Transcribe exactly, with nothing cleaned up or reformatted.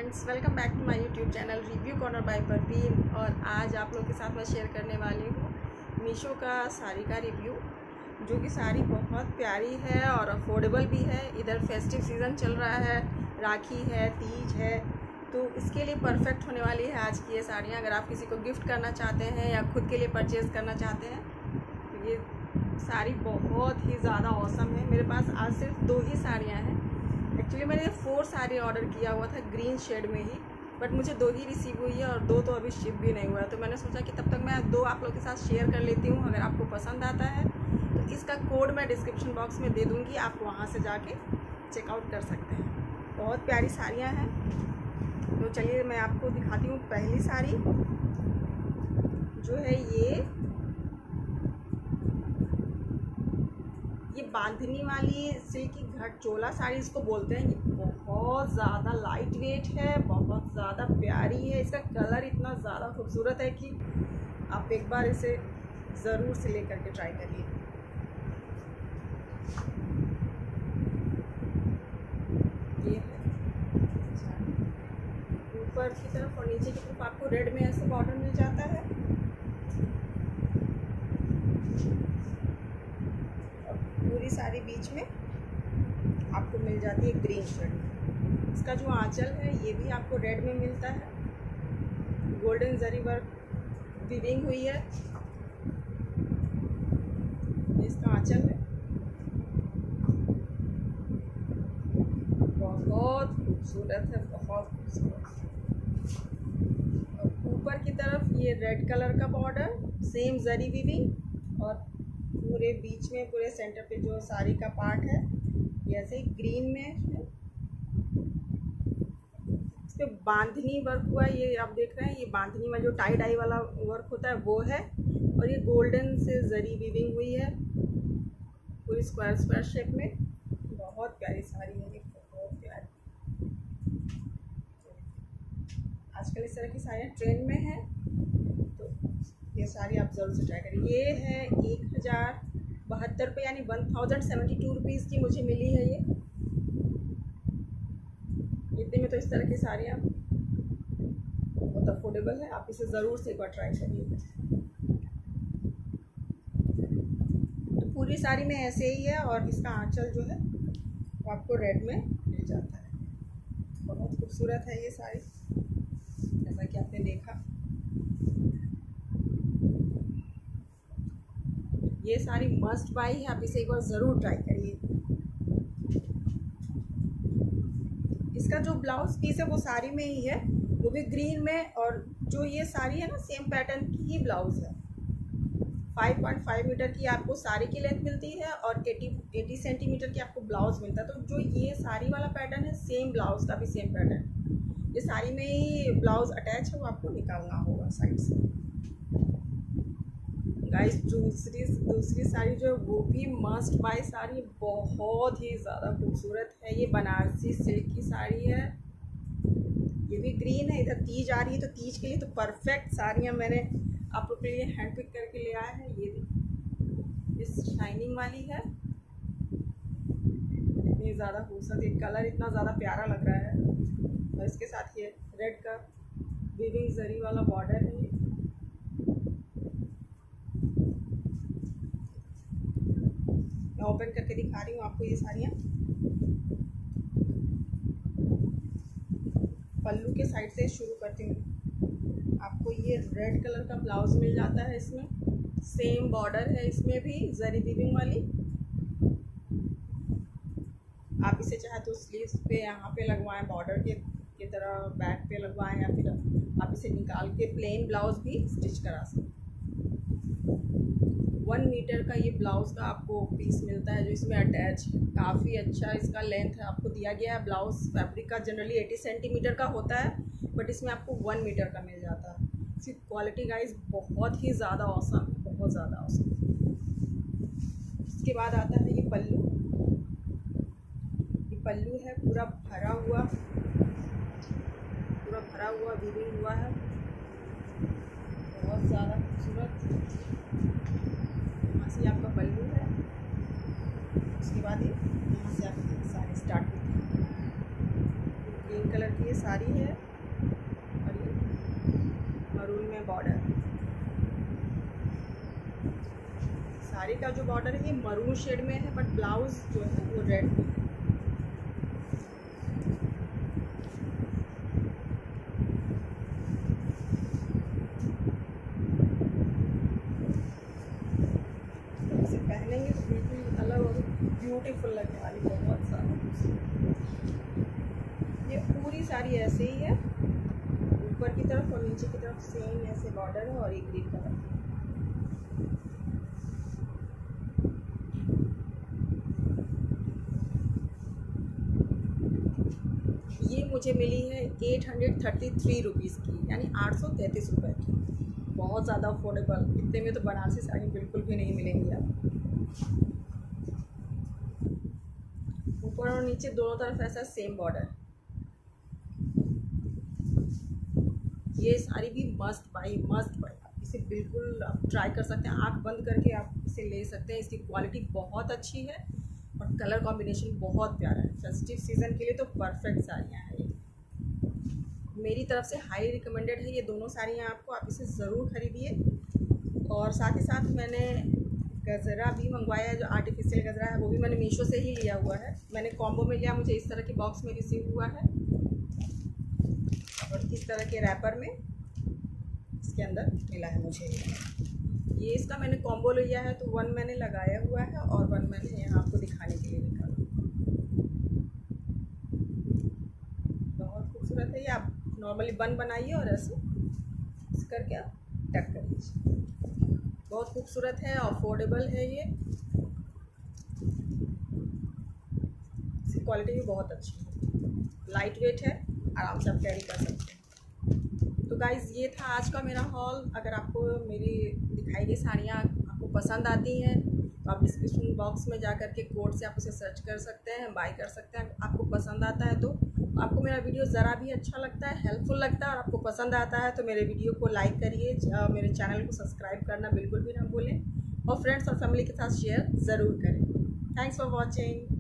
Friends, welcome back to my YouTube channel review corner by Parveen. और आज आप लोग के साथ मैं शेयर करने वाली हूँ मीशो का साड़ी का रिव्यू, जो कि साड़ी बहुत प्यारी है और अफोर्डेबल भी है। इधर फेस्टिव सीज़न चल रहा है, राखी है, तीज है, तो इसके लिए परफेक्ट होने वाली है आज की ये साड़ियाँ। अगर आप किसी को गिफ्ट करना चाहते हैं या खुद के लिए परचेज़ करना चाहते हैं तो ये साड़ी बहुत ही ज़्यादा औसम है। मेरे पास आज सिर्फ दो ही साड़ियाँ हैं। एक्चुअली मैंने फोर साड़ी ऑर्डर किया हुआ था ग्रीन शेड में ही, बट मुझे दो ही रिसीव हुई है और दो तो अभी शिप भी नहीं हुआ है। तो मैंने सोचा कि तब तक मैं दो आप लोग के साथ शेयर कर लेती हूँ। अगर आपको पसंद आता है तो इसका कोड मैं डिस्क्रिप्शन बॉक्स में दे दूँगी, आप वहाँ से जाके चेकआउट कर सकते हैं। बहुत प्यारी साड़ियाँ हैं, तो चलिए मैं आपको दिखाती हूँ। पहली साड़ी जो है ये ये बांधनी वाली सिल्की घट चोला साड़ी इसको बोलते हैं। ये बहुत ज़्यादा लाइट वेट है, बहुत ज़्यादा प्यारी है। इसका कलर इतना ज़्यादा खूबसूरत है कि आप एक बार इसे ज़रूर से लेकर के ट्राई करिए। ये है ऊपर की तरफ और नीचे की तरफ आपको रेड में ऐसे बॉर्डर मिल जाता है। पूरी साड़ी बीच में आपको मिल जाती है ग्रीन शेड। इसका जो आंचल है ये भी आपको रेड में मिलता है, गोल्डन जरी वर्क वीविंग हुई है। इसका आंचल है, बहुत खूबसूरत है, बहुत खूबसूरत। ऊपर की तरफ ये रेड कलर का बॉर्डर, सेम जरी वीविंग, और पूरे बीच में पूरे सेंटर पे जो साड़ी का पार्ट है ये ऐसे ग्रीन में है। इस पे बांधनी वर्क हुआ है, ये आप देख रहे हैं। ये बांधनी में जो टाई डाई वाला वर्क होता है वो है, और ये गोल्डन से जरी वीविंग हुई है पूरी स्क्वायर स्क्वायर शेप में। बहुत प्यारी साड़ी है ये, बहुत प्यारी। आजकल इस तरह की साड़ियाँ ट्रेंड में है, तो ये साड़ी आप जरूर से ट्राई करें। ये है एक हज़ार बहत्तर रुपये यानी one thousand seventy two rupees की मुझे मिली है। ये इतने में तो इस तरह की साड़ियाँ बहुत अफोर्डेबल है, आप इसे ज़रूर से एक बार ट्राई करिए। तो पूरी साड़ी में ऐसे ही है, और इसका आंचल जो है वो आपको रेड में मिल जाता है। बहुत खूबसूरत है ये साड़ी, जैसा कि आपने देखा। ये साड़ी मस्ट बाई है, आप इसे एक बार ज़रूर ट्राई करिए। इसका जो ब्लाउज पीस है वो साड़ी में ही है, वो भी ग्रीन में, और जो ये साड़ी है ना सेम पैटर्न की ही ब्लाउज है। फाइव पॉइंट फाइव मीटर की आपको साड़ी की लेंथ मिलती है और अस्सी सेंटीमीटर की आपको ब्लाउज मिलता है। तो जो ये साड़ी वाला पैटर्न है सेम ब्लाउज का भी सेम पैटर्न। ये साड़ी में ही ब्लाउज अटैच है, वो आपको निकालना होगा साइड से। गाइस दूसरी दूसरी साड़ी जो है वो भी मस्ट बाय साड़ी, बहुत ही ज़्यादा खूबसूरत है। ये बनारसी सिल्क की साड़ी है, ये भी ग्रीन है। इधर तीज आ रही है, तो तीज के लिए तो परफेक्ट साड़ियाँ मैंने आप लोग के लिए हैंड पिक करके ले आया है। ये इस शाइनिंग वाली है, इतनी ज़्यादा खूबसूरत, ये कलर इतना ज़्यादा प्यारा लग रहा है। और इसके साथ ये रेड का वीविंग जरी वाला बॉर्डर है। मैं ओपन करके दिखा रही हूँ आपको ये साड़ियाँ। पल्लू के साइड से शुरू करती हूँ। आपको ये रेड कलर का ब्लाउज मिल जाता है, इसमें सेम बॉर्डर है, इसमें भी जरी वीविंग वाली। आप इसे चाहे तो स्लीव्स पे यहाँ पे लगवाएं, बॉर्डर के की तरह बैक पे लगवाएं, या फिर आप इसे निकाल के प्लेन ब्लाउज भी स्टिच करा सकते। वन मीटर का ये ब्लाउज़ का आपको पीस मिलता है जो इसमें अटैच है। काफ़ी अच्छा इसका लेंथ है आपको दिया गया है। ब्लाउज़ फैब्रिक का जनरली अस्सी सेंटीमीटर का होता है, बट इसमें आपको वन मीटर का मिल जाता है। इसकी क्वालिटी गाइस बहुत ही ज़्यादा औसम है, बहुत ज़्यादा औसम। इसके बाद आता है ये पल्लू। ये पल्लू है पूरा भरा हुआ, पूरा भरा हुआ वीविंग हुआ है, बहुत ज़्यादा खूबसूरत। यहाँ से आपका पल्लू है, उसके बाद ये यहाँ से आपकी साड़ी स्टार्ट होती है। ग्रीन कलर की ये साड़ी है और ये मरून में बॉर्डर। साड़ी का जो बॉर्डर है ये मरून शेड में है, बट ब्लाउज जो है वो रेड में है। इसे पहनेंगे तो बिल्कुल अलग और ब्यूटीफुल लगने वाली, बहुत सारा। ये पूरी साड़ी ऐसे ही है, ऊपर की तरफ और नीचे की तरफ सेम ऐसे बॉर्डर है और ये ग्रीन कलर। ये मुझे मिली है eight hundred thirty three rupees की, यानी आठ सौ तैंतीस रुपये की। बहुत ज़्यादा अफोर्डेबल, इतने में तो बनारसी साड़ी बिल्कुल भी नहीं मिलेंगी आपको। ऊपर और नीचे दोनों तरफ ऐसा सेम बॉर्डर। ये साड़ी भी मस्त भाई, मस्त भाई। आप इसे बिल्कुल आप ट्राई कर सकते हैं, आंख बंद करके आप इसे ले सकते हैं। इसकी क्वालिटी बहुत अच्छी है और कलर कॉम्बिनेशन बहुत प्यारा है। फेस्टिव सीज़न के लिए तो परफेक्ट साड़ियाँ हैं ये। मेरी तरफ से हाईली रिकमेंडेड है ये दोनों साड़ियाँ आपको, आप इसे ज़रूर खरीदिए। और साथ ही साथ मैंने गजरा भी मंगवाया है, जो आर्टिफिशियल गजरा है वो भी मैंने मीशो से ही लिया हुआ है। मैंने कॉम्बो में लिया, मुझे इस तरह के बॉक्स में रिसीव हुआ है और इस तरह के रैपर में इसके अंदर मिला है मुझे। ये इसका मैंने कॉम्बो लिया है, तो वन मैंने लगाया हुआ है और वन मैंने यहाँ आपको दिखाने के लिए निकाला। बहुत खूबसूरत है ये। आप नॉर्मली बन बनाइए और ऐसे इस करके आप टक कर लीजिए। बहुत खूबसूरत है, अफोर्डेबल है ये। इसकी क्वालिटी भी बहुत अच्छी है, लाइट वेट है, आराम से आप कैरी कर सकते हैं। तो गाइज़ ये था आज का मेरा हॉल। अगर आपको मेरी दिखाई गई साड़ियाँ आपको पसंद आती हैं तो आप डिस्क्रिप्शन बॉक्स में जा कर के कोड से आप उसे सर्च कर सकते हैं, बाय कर सकते हैं। आपको पसंद आता है तो आपको मेरा वीडियो ज़रा भी अच्छा लगता है, हेल्पफुल लगता है और आपको पसंद आता है तो मेरे वीडियो को लाइक करिए, मेरे चैनल को सब्सक्राइब करना बिल्कुल भी ना भूलें और फ्रेंड्स और फैमिली के साथ शेयर ज़रूर करें। Thanks for watching.